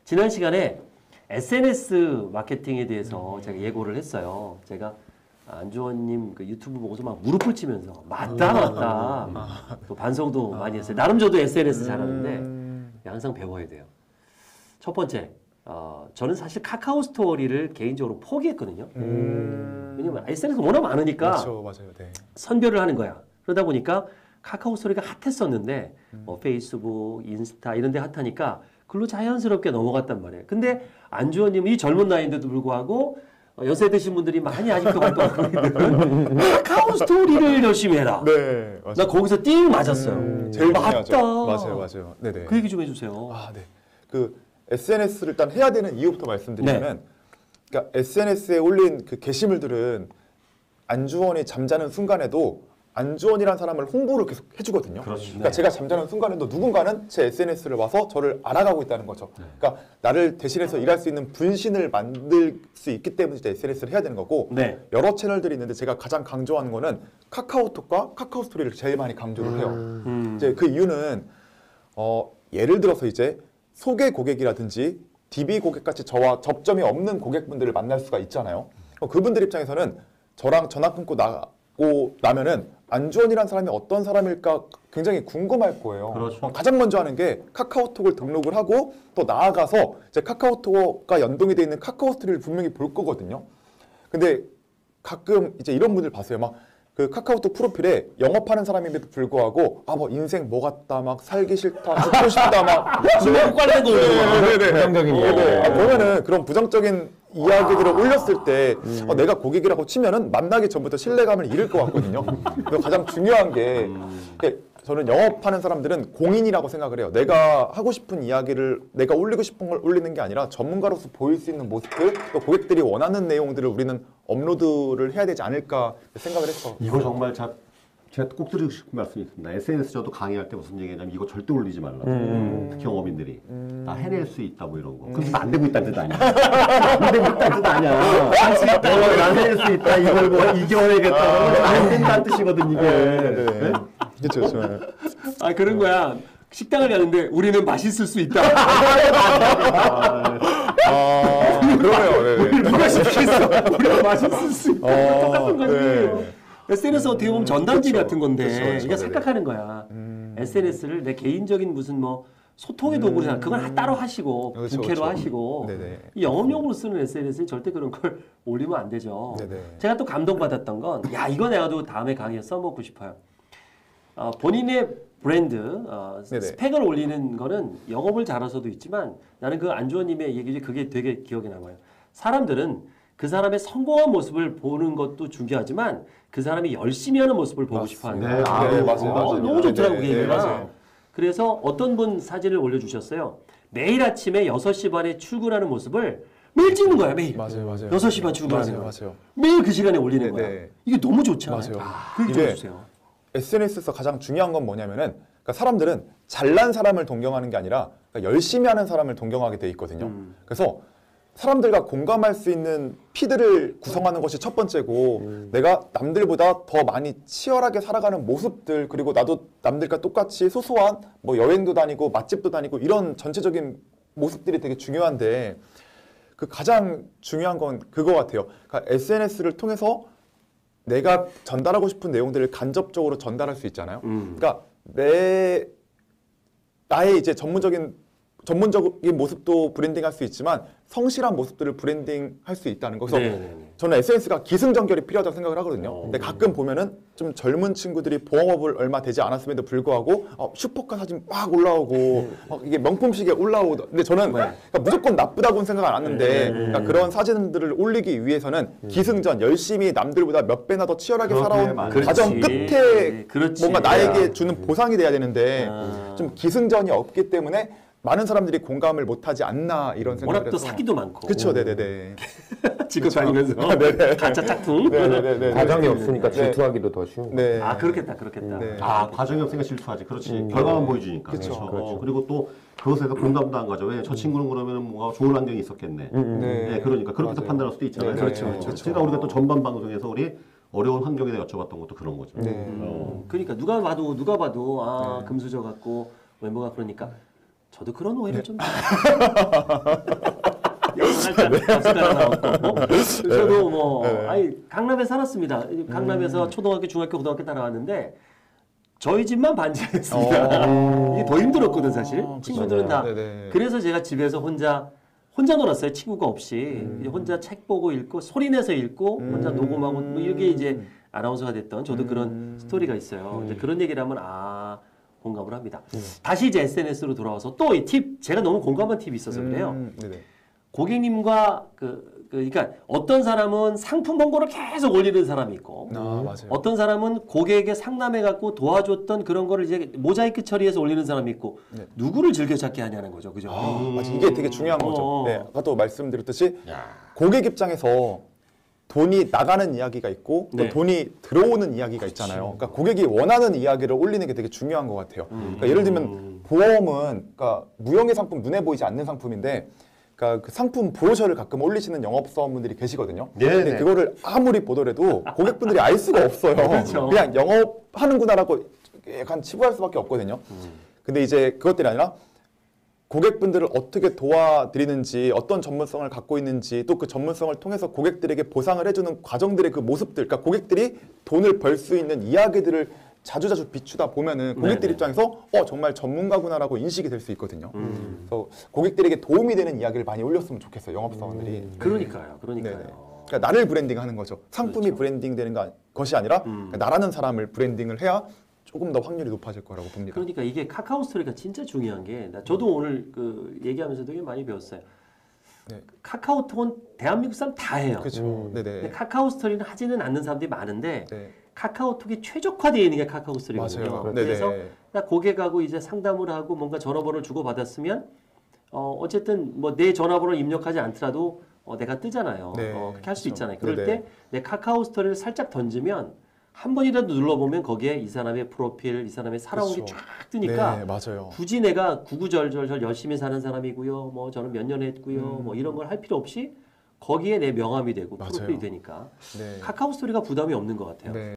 지난 시간에 SNS 마케팅에 대해서 제가 예고를 했어요. 제가 안주원님 그 유튜브 보고서 막 무릎을 치면서 맞다. 또 반성도 많이 했어요. 나름 저도 SNS 잘하는데 항상 배워야 돼요. 첫 번째, 저는 사실 카카오 스토리를 개인적으로 포기했거든요. 왜냐면 SNS가 워낙 많으니까 그렇죠, 맞아요. 네. 선별을 하는 거야. 그러다 보니까 카카오 스토리가 핫했었는데 뭐 페이스북, 인스타 이런 데 핫하니까 글로 자연스럽게 넘어갔단 말이에요. 근데 안주원님은 이 젊은 나이인데도 불구하고 연세 드신 분들이 많이 아직도 활동하고 있는 카카오 스토리를 열심히 해라. 네, 맞아요. 나 거기서 띵 맞았어요. 제일 맞다. 중요하죠. 맞아요, 맞아요. 네네. 그 얘기 좀 해주세요. 아, 네. 그 SNS를 일단 해야 되는 이유부터 말씀드리면, 그러니까 SNS에 올린 그 게시물들은 안주원이 잠자는 순간에도 안주원이라는 사람을 홍보를 계속 해주거든요. 그러니까 제가 잠자는 순간에도 누군가는 제 SNS를 와서 저를 알아가고 있다는 거죠. 그러니까 나를 대신해서 일할 수 있는 분신을 만들 수 있기 때문에 이제 SNS를 해야 되는 거고, 여러 채널들이 있는데 제가 가장 강조하는 거는 카카오톡과 카카오 스토리를 제일 많이 강조를 해요. 이제 그 이유는 예를 들어서 이제 소개 고객이라든지 DB 고객같이 저와 접점이 없는 고객분들을 만날 수가 있잖아요. 그분들 입장에서는 저랑 전화 끊고 나고 나면은 안주원이라는 사람이 어떤 사람일까 굉장히 궁금할 거예요. 그렇죠. 가장 먼저 하는 게 카카오톡을 등록을 하고 또 나아가서 이제 카카오톡과 연동이 되어 있는 카카오 스토리를 분명히 볼 거거든요. 근데 가끔 이제 이런 분들 봤어요. 막 그 카카오톡 프로필에 영업하는 사람임에도 불구하고 뭐 인생 뭐 같다, 막 살기 싫다, 죽고 싶다, 막 주먹 관련도 부정적인 거. 보면은 그런 부정적인 이야기들을 올렸을 때 내가 고객이라고 치면은 만나기 전부터 신뢰감을 잃을 것 같거든요. 그리고 가장 중요한 게 저는 영업하는 사람들은 공인이라고 생각을 해요. 내가 하고 싶은 이야기를 내가 올리고 싶은 걸 올리는 게 아니라 전문가로서 보일 수 있는 모습들, 또 고객들이 원하는 내용들을 우리는 업로드를 해야 되지 않을까 생각을 했어. 이거 정말 제가 꼭 드리고 싶은 말씀이 있습니다. SNS 저도 강의할 때 무슨 얘기냐면 이거 절대 올리지 말라고. 특히 영업인들이 다 해낼 수 있다 뭐 이런 거. 그럼 안 되고 있다는 뜻 아니야. 안 되고 있다는 뜻 아니야. 할 수 있다. 난 해낼 수 있다. 이걸 뭐 이겨내겠다. 안 된다는 뜻이거든 이게. 네? 그렇죠. 아 그런 거야. 식당을 가는데 우리는 맛있을 수 있다. 그러네요. 우리 누가 시키겠어? 우리가 맛있을 수 있다. 똑같은 거지. SNS 어떻게 보면 전단지 같은 건데 이게 착각하는 거야. SNS를 내 개인적인 무슨 뭐 소통의 도구로 그건 따로 하시고 부캐로 하시고 이 영업용으로 쓰는 SNS에 절대 그런 걸 올리면 안 되죠. 제가 또 감동받았던 건 야 이거 내가도 다음에 강의에 써먹고 싶어요. 본인의 브랜드 스펙을 올리는 거는 영업을 잘해서도 있지만 나는 그 안주원님의 얘기 그게 되게 기억에 남아요. 사람들은 그 사람의 성공한 모습을 보는 것도 중요하지만 그 사람이 열심히 하는 모습을 보고 싶어 하는 거예요. 맞아요. 너무 좋더라고 그 얘기가. 그래서 어떤 분 사진을 올려주셨어요. 매일 아침에 6시 반에 출근하는 모습을 매일 찍는 거야 매일. 맞아요. 6시 반 출근하는 거야. 맞아요. 매일 그 시간에 올리는 거야. 이게 너무 좋잖아요. 맞아요. 그 얘기 좀 해주세요. SNS에서 가장 중요한 건 뭐냐면은 그러니까 사람들은 잘난 사람을 동경하는 게 아니라 그러니까 열심히 하는 사람을 동경하게 돼 있거든요. 그래서 사람들과 공감할 수 있는 피드를 구성하는 것이 첫 번째고 내가 남들보다 더 많이 치열하게 살아가는 모습들 그리고 나도 남들과 똑같이 소소한 뭐 여행도 다니고 맛집도 다니고 이런 전체적인 모습들이 되게 중요한데 그 가장 중요한 건 그거 같아요. 그러니까 SNS를 통해서 내가 전달하고 싶은 내용들을 간접적으로 전달할 수 있잖아요. 그러니까 나의 이제 전문적인 모습도 브랜딩할 수 있지만 성실한 모습들을 브랜딩할 수 있다는 거. 그래서 저는 SNS가 기승전결이 필요하다고 생각을 하거든요. 근데 가끔 보면은 좀 젊은 친구들이 봉업을 얼마 되지 않았음에도 불구하고 슈퍼카 사진 막 올라오고 이게 명품식에 올라오고 근데 저는 그러니까 무조건 나쁘다고는 생각 안 하는데 그러니까 그런 사진들을 올리기 위해서는 기승전 열심히 남들보다 몇 배나 더 치열하게 살아온 과정 끝에 뭔가 나에게 주는 보상이 돼야 되는데 좀 기승전이 없기 때문에 많은 사람들이 공감을 못하지 않나 이런 생각을 워낙 또 사기도 많고. 그렇죠, 네네네. 지금 다니면서 가짜 짝퉁. 네네네. 과정이 없으니까 질투하기도 더 쉬운. 네. 그렇겠다. 과정이 없으니까 질투하지. 그렇지. 결과만 보여주니까. 그렇죠. 그리고 또 그것에서 공감도 안 가죠. 왜 저 친구는 그러면 뭔가 좋은 환경이 있었겠네. 그러니까 그렇게 판단할 수도 있잖아요. 그렇죠. 제가 우리가 또 전반 방송에서 우리 어려운 환경에 대해 여쭤봤던 것도 그런 거죠. 그러니까 누가 봐도 금수저 같고 외모가 그러니까. 저도 그런 오해를 좀 살짝 나왔고 저도 뭐 아니 강남에 살았습니다. 강남에서 초등학교, 중학교, 고등학교 따라왔는데 저희 집만 반지하였습니다. 이게 더 힘들었거든 사실. 친구들은 다. 네네. 그래서 제가 집에서 혼자 놀았어요. 친구가 없이 혼자 책 보고 읽고 소리 내서 읽고 혼자 녹음하고 뭐 이게 이제 아나운서가 됐던 저도 그런 스토리가 있어요. 이제 그런 얘기를 하면 공감을 합니다. 다시 이제 SNS로 돌아와서 또 이 팁 제가 너무 공감한 팁이 있어서 그래요. 네네. 고객님과 그러니까 어떤 사람은 상품 홍보를 계속 올리는 사람이 있고 맞아요. 어떤 사람은 고객에게 상담해 갖고 도와줬던 그런 거를 이제 모자이크 처리해서 올리는 사람이 있고 네. 누구를 즐겨찾게 하냐는 거죠. 그죠? 맞아. 이게 되게 중요한 거죠. 네, 아까도 말씀드렸듯이 고객 입장에서 돈이 나가는 이야기가 있고 또 네. 돈이 들어오는 이야기가 있잖아요. 그러니까 고객이 원하는 이야기를 올리는 게 되게 중요한 것 같아요. 그러니까 예를 들면 보험은 그러니까 무형의 상품, 눈에 보이지 않는 상품인데 그러니까 그 상품 브로셔를 가끔 올리시는 영업사원분들이 계시거든요. 네네. 근데 그거를 아무리 보더라도 고객분들이 알 수가 없어요. 그렇죠. 그냥 영업하는구나라고 약간 치부할 수밖에 없거든요. 근데 이제 그것들이 아니라 고객분들을 어떻게 도와드리는지 어떤 전문성을 갖고 있는지 또 그 전문성을 통해서 고객들에게 보상을 해주는 과정들의 그 모습들 그러니까 고객들이 돈을 벌 수 있는 이야기들을 자주자주 비추다 보면은 고객들 네네. 입장에서 정말 전문가구나라고 인식이 될 수 있거든요. 그래서 고객들에게 도움이 되는 이야기를 많이 올렸으면 좋겠어요. 영업사원들이. 그러니까요. 네네. 그러니까요. 그러니까 나를 브랜딩하는 거죠. 상품이 브랜딩되는 것이 아니라 그러니까 나라는 사람을 브랜딩을 해야 조금 더 확률이 높아질 거라고 봅니다. 그러니까 이게 카카오 스토리가 진짜 중요한 게 저도 오늘 그 얘기하면서 되게 많이 배웠어요. 네. 카카오톡은 대한민국 사람 다 해요. 그렇죠. 근데 네네. 카카오 스토리는 하지는 않는 사람들이 많은데 네. 카카오톡이 최적화되어 있는 게 카카오 스토리거든요. 맞아요. 그래서 네네. 고객하고 이제 상담을 하고 뭔가 전화번호를 주고 받았으면 어쨌든 뭐 내 전화번호를 입력하지 않더라도 내가 뜨잖아요. 네, 그렇게 할 수 그렇죠. 있잖아요. 그럴 네네. 때 내 카카오 스토리를 살짝 던지면 한 번이라도 눌러보면 거기에 이 사람의 프로필, 이 사람의 살아온 게 그렇죠. 쫙 뜨니까 네, 맞아요. 굳이 내가 구구절절 열심히 사는 사람이고요. 뭐 저는 몇 년 했고요. 뭐 이런 걸 할 필요 없이 거기에 내 명함이 되고 맞아요. 프로필이 되니까 네. 카카오 스토리가 부담이 없는 것 같아요. 네.